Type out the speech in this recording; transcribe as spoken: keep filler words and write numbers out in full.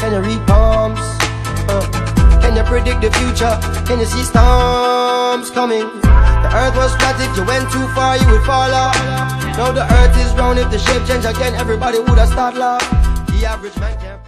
can you read palms? Uh, can you predict the future? Can you see storms coming? The earth was flat, if you went too far you would fall off. Now the earth is round, if the shape change again everybody would have started laugh. The average man can't